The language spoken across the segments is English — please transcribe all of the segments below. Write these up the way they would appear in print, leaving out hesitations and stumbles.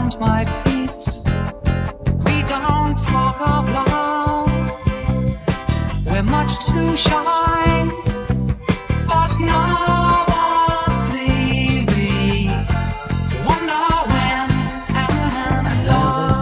around my feet. We don't talk of love, we're much too shy. But nervously we wonder when and a lover's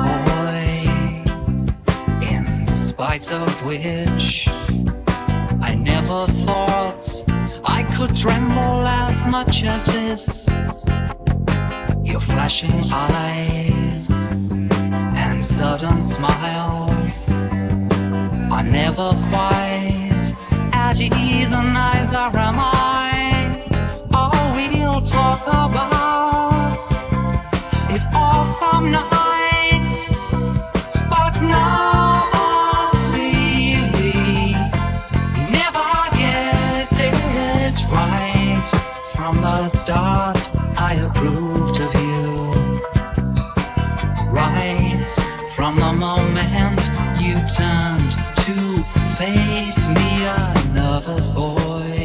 boy, in spite of which I never thought I could tremble as much as this. Your flashing eyes and sudden smiles are never quite at ease, and neither am I. Oh, we'll talk about it all some night, but nervously we never get it right. From the start I approved of you, right from the moment you turned to face me, a nervous boy.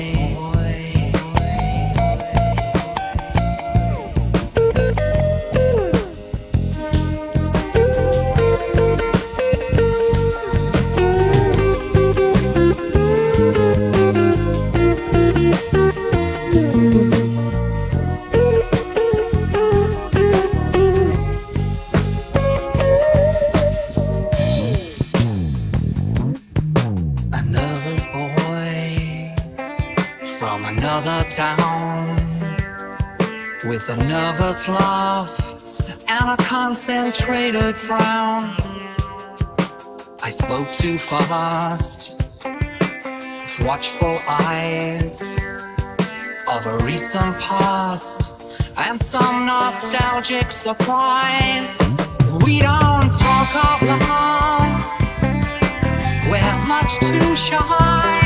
From another town, with a nervous laugh and a concentrated frown, I spoke too fast, with watchful eyes of a recent past and some nostalgic surprise. We don't talk of love, we're much too shy.